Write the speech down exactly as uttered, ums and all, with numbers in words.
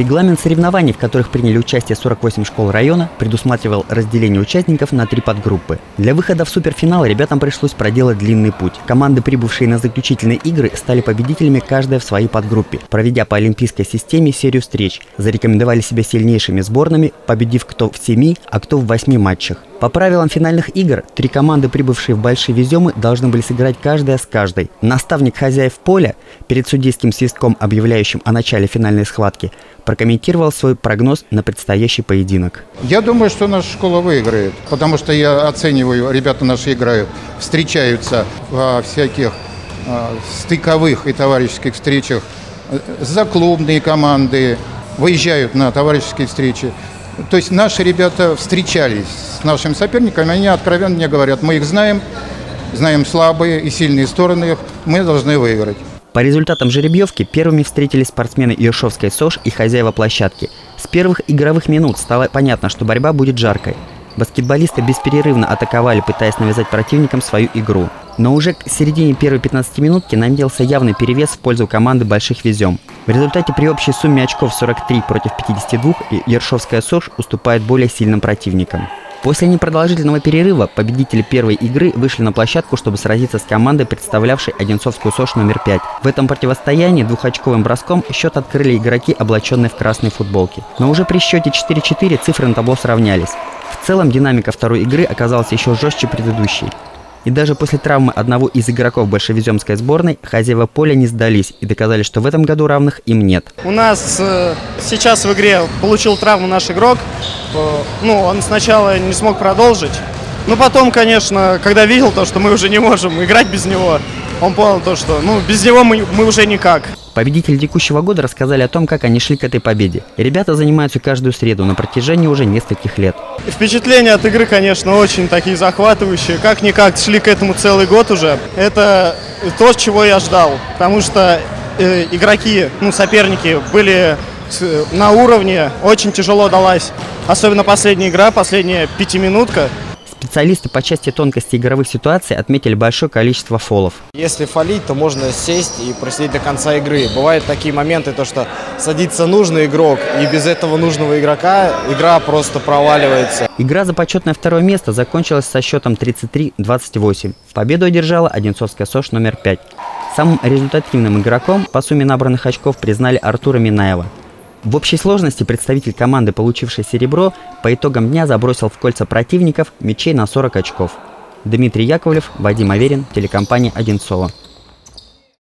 Регламент соревнований, в которых приняли участие сорок восемь школ района, предусматривал разделение участников на три подгруппы. Для выхода в суперфинал ребятам пришлось проделать длинный путь. Команды, прибывшие на заключительные игры, стали победителями каждая в своей подгруппе, проведя по олимпийской системе серию встреч. Зарекомендовали себя сильнейшими сборными, победив кто в семи, а кто в восьми матчах. По правилам финальных игр, три команды, прибывшие в Большие Веземы, должны были сыграть каждая с каждой. Наставник хозяев поля, перед судейским свистком, объявляющим о начале финальной схватки, прокомментировал свой прогноз на предстоящий поединок. Я думаю, что наша школа выиграет, потому что я оцениваю, ребята наши играют, встречаются во всяких э, стыковых и товарищеских встречах, заклубные команды выезжают на товарищеские встречи. То есть наши ребята встречались с нашими соперниками, они откровенно мне говорят, мы их знаем, знаем слабые и сильные стороны их, мы должны выиграть. По результатам жеребьевки первыми встретились спортсмены Ершовской СОЖ и хозяева площадки. С первых игровых минут стало понятно, что борьба будет жаркой. Баскетболисты бесперерывно атаковали, пытаясь навязать противникам свою игру. Но уже к середине первой пятнадцатиминутки наметился явный перевес в пользу команды Больших Везем. В результате при общей сумме очков сорок три против пятидесяти двух Ершовская СОЖ уступает более сильным противникам. После непродолжительного перерыва победители первой игры вышли на площадку, чтобы сразиться с командой, представлявшей Одинцовскую СОЖ номер пять. В этом противостоянии двухочковым броском счет открыли игроки, облаченные в красные футболки. Но уже при счете четыре четыре цифры на табло сравнялись. В целом динамика второй игры оказалась еще жестче предыдущей. И даже после травмы одного из игроков большевеземской сборной хозяева поля не сдались и доказали, что в этом году равных им нет. У нас э, сейчас в игре получил травму наш игрок. Э, ну, он сначала не смог продолжить. Но потом, конечно, когда видел то, что мы уже не можем играть без него, он понял то, что ну, без него мы, мы уже никак. Победители текущего года рассказали о том, как они шли к этой победе. И ребята занимаются каждую среду на протяжении уже нескольких лет. Впечатления от игры, конечно, очень такие захватывающие. Как-никак шли к этому целый год уже. Это то, чего я ждал. Потому что э, игроки, ну, соперники были на уровне. Очень тяжело далась. Особенно последняя игра, последняя пятиминутка. Специалисты по части тонкости игровых ситуаций отметили большое количество фолов. Если фолить, то можно сесть и просидеть до конца игры. Бывают такие моменты, то что садится нужный игрок, и без этого нужного игрока игра просто проваливается. Игра за почетное второе место закончилась со счетом тридцать три двадцать восемь. Победу одержала Одинцовская СОЖ номер пять. Самым результативным игроком по сумме набранных очков признали Артура Минаева. В общей сложности представитель команды, получивший серебро, по итогам дня забросил в кольца противников мячей на сорок очков. Дмитрий Яковлев, Вадим Аверин, телекомпания Одинцово.